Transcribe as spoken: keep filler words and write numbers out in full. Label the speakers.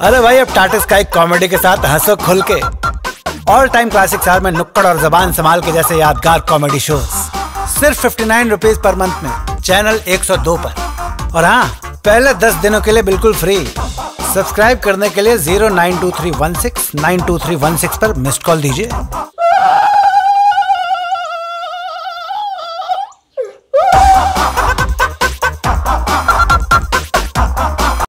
Speaker 1: अरे भाई अब टाटा स्काई कॉमेडी के साथ हंसो खुल के। ऑल टाइम क्लासिक स्टार में नुक्कड़ और जबान संभाल के जैसे यादगार कॉमेडी शोज सिर्फ fifty nine rupees per month में चैनल एक सौ दो पर। और हाँ, पहले दस दिनों के लिए बिल्कुल फ्री। सब्सक्राइब करने के लिए zero nine two three one six nine two three one six पर मिस्ड कॉल दीजिए।